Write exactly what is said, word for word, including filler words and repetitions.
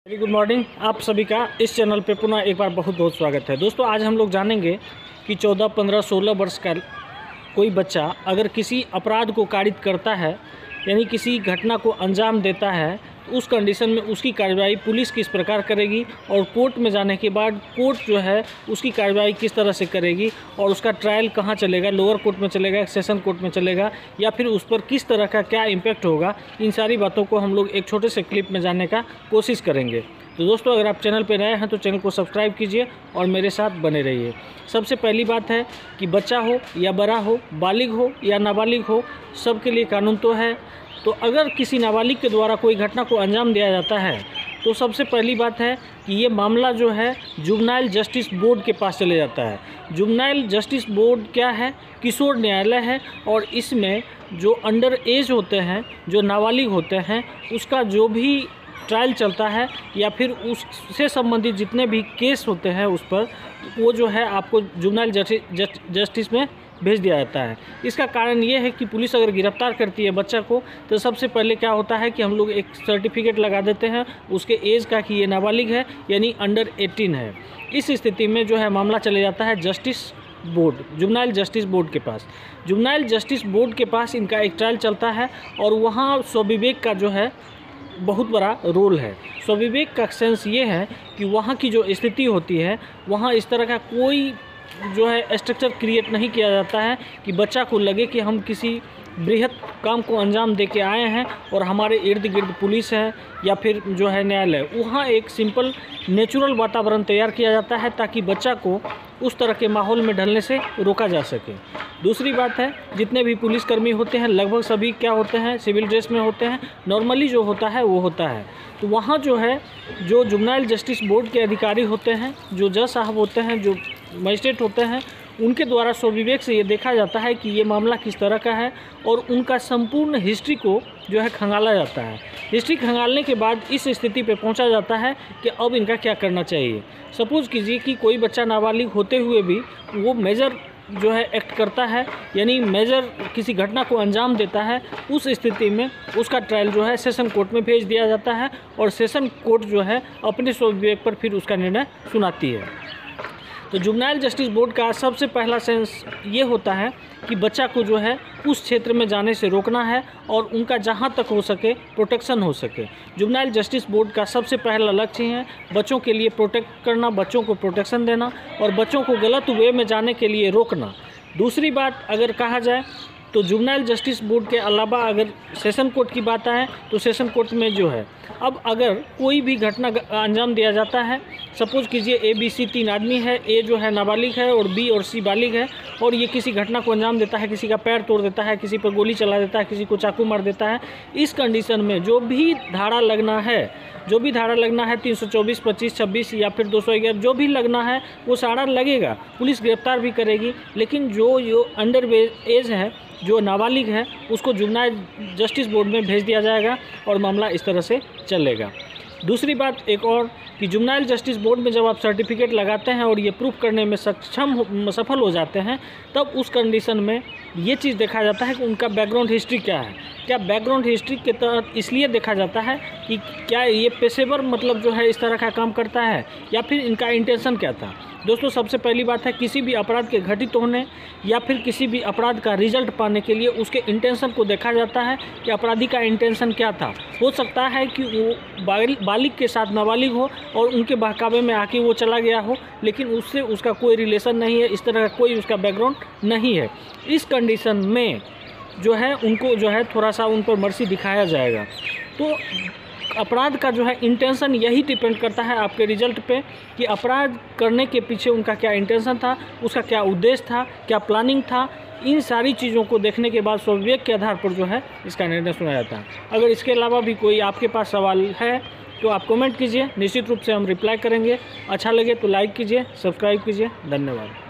Very good morning. आप सभी का इस चैनल पे पुनः एक बार बहुत बहुत स्वागत है। दोस्तों, आज हम लोग जानेंगे कि चौदह, पंद्रह, सोलह वर्ष का कोई बच्चा अगर किसी अपराध को कारित करता है, यानी किसी घटना को अंजाम देता है, तो उस कंडीशन में उसकी कार्रवाई पुलिस किस प्रकार करेगी और कोर्ट में जाने के बाद कोर्ट जो है उसकी कार्रवाई किस तरह से करेगी और उसका ट्रायल कहाँ चलेगा, लोअर कोर्ट में चलेगा, सेशन कोर्ट में चलेगा, या फिर उस पर किस तरह का क्या इम्पैक्ट होगा, इन सारी बातों को हम लोग एक छोटे से क्लिप में जानने का कोशिश करेंगे। तो दोस्तों, अगर आप चैनल पर नए हैं तो चैनल को सब्सक्राइब कीजिए और मेरे साथ बने रहिए। सबसे पहली बात है कि बच्चा हो या बड़ा हो, बालिग हो या नाबालिग हो, सबके लिए कानून तो है। तो अगर किसी नाबालिग के द्वारा कोई घटना को अंजाम दिया जाता है तो सबसे पहली बात है कि ये मामला जो है जुवेनाइल जस्टिस बोर्ड के पास चले जाता है। जुवेनाइल जस्टिस बोर्ड क्या है? किशोर न्यायालय है, और इसमें जो अंडर एज होते हैं, जो नाबालिग होते हैं, उसका जो भी ट्रायल चलता है या फिर उससे संबंधित जितने भी केस होते हैं उस पर वो जो है आपको जुवेनाइल जस्टिस जस्टिस में भेज दिया जाता है। इसका कारण ये है कि पुलिस अगर गिरफ्तार करती है बच्चा को तो सबसे पहले क्या होता है कि हम लोग एक सर्टिफिकेट लगा देते हैं उसके एज का कि ये नाबालिग है, यानी अंडर एटीन है। इस स्थिति में जो है मामला चले जाता है justice board, juvenile justice board के पास। जुवेनाइल जस्टिस बोर्ड के पास इनका एक ट्रायल चलता है और वहाँ स्वविवेक का जो है बहुत बड़ा रोल है। स्वविवेक का सेंस ये है कि वहाँ की जो स्थिति होती है वहाँ इस तरह का कोई जो है स्ट्रक्चर क्रिएट नहीं किया जाता है कि बच्चा को लगे कि हम किसी बृहत काम को अंजाम दे के आए हैं और हमारे इर्द गिर्द पुलिस है या फिर जो है न्यायालय। वहाँ एक सिंपल नेचुरल वातावरण तैयार किया जाता है ताकि बच्चा को उस तरह के माहौल में ढलने से रोका जा सके। दूसरी बात है, जितने भी पुलिसकर्मी होते हैं लगभग सभी क्या होते हैं, सिविल ड्रेस में होते हैं। नॉर्मली जो होता है वो होता है। तो वहाँ जो है जो जुवेनाइल जस्टिस बोर्ड के अधिकारी होते हैं, जो जज साहब होते हैं, जो मजिस्ट्रेट होते हैं, उनके द्वारा स्वविवेक से ये देखा जाता है कि ये मामला किस तरह का है और उनका संपूर्ण हिस्ट्री को जो है खंगाला जाता है। हिस्ट्री खंगालने के बाद इस स्थिति पे पहुंचा जाता है कि अब इनका क्या करना चाहिए। सपोज़ कीजिए कि कोई बच्चा नाबालिग होते हुए भी वो मेजर जो है एक्ट करता है, यानी मेजर किसी घटना को अंजाम देता है। उस स्थिति में उसका ट्रायल जो है सेशन कोर्ट में भेज दिया जाता है और सेशन कोर्ट जो है अपने स्वविवेक पर फिर उसका निर्णय सुनाती है। तो जुवेनाइल जस्टिस बोर्ड का सबसे पहला सेंस ये होता है कि बच्चा को जो है उस क्षेत्र में जाने से रोकना है और उनका जहाँ तक हो सके प्रोटेक्शन हो सके। जुवेनाइल जस्टिस बोर्ड का सबसे पहला लक्ष्य है बच्चों के लिए प्रोटेक्ट करना, बच्चों को प्रोटेक्शन देना और बच्चों को गलत वे में जाने के लिए रोकना। दूसरी बात अगर कहा जाए तो जुवेनाइल जस्टिस बोर्ड के अलावा अगर सेशन कोर्ट की बात आए तो सेशन कोर्ट में जो है अब अगर कोई भी घटना अंजाम दिया जाता है, सपोज़ कीजिए ए बी सी तीन आदमी है, ए जो है नाबालिग है और बी और सी बालिग है, और ये किसी घटना को अंजाम देता है, किसी का पैर तोड़ देता है, किसी पर गोली चला देता है, किसी को चाकू मार देता है। इस कंडीशन में जो भी धारा लगना है जो भी धारा लगना है तीन सौ चौबीस, पच्चीस, छब्बीस या फिर दो सौ ग्यारह जो भी लगना है वो सारा लगेगा। पुलिस गिरफ्तार भी करेगी, लेकिन जो जो अंडर एज है, जो नाबालिग है, उसको जुवेनाइल जस्टिस बोर्ड में भेज दिया जाएगा और मामला इस तरह से चलेगा। दूसरी बात एक और कि जुवेनाइल जस्टिस बोर्ड में जब आप सर्टिफिकेट लगाते हैं और ये प्रूफ करने में सक्षम सफल हो जाते हैं, तब उस कंडीशन में ये चीज़ देखा जाता है कि उनका बैकग्राउंड हिस्ट्री क्या है। क्या बैकग्राउंड हिस्ट्री के तहत इसलिए देखा जाता है कि क्या ये पेशेवर मतलब जो है इस तरह का काम करता है या फिर इनका इंटेंशन क्या था। दोस्तों, सबसे पहली बात है किसी भी अपराध के घटित होने या फिर किसी भी अपराध का रिजल्ट पाने के लिए उसके इंटेंशन को देखा जाता है कि अपराधी का इंटेंशन क्या था। हो सकता है कि वो बालिग के साथ नाबालिग हो और उनके बहकावे में आके वो चला गया हो, लेकिन उससे उसका कोई रिलेशन नहीं है, इस तरह का कोई उसका बैकग्राउंड नहीं है। इस कंडीशन में जो है उनको जो है थोड़ा सा उन पर मर्सी दिखाया जाएगा। तो अपराध का जो है इंटेंशन यही डिपेंड करता है आपके रिजल्ट पे कि अपराध करने के पीछे उनका क्या इंटेंशन था, उसका क्या उद्देश्य था, क्या प्लानिंग था। इन सारी चीज़ों को देखने के बाद स्वविवेक के आधार पर जो है इसका निर्णय सुना जाता है। अगर इसके अलावा भी कोई आपके पास सवाल है तो आप कमेंट कीजिए, निश्चित रूप से हम रिप्लाई करेंगे। अच्छा लगे तो लाइक कीजिए, सब्सक्राइब कीजिए। धन्यवाद।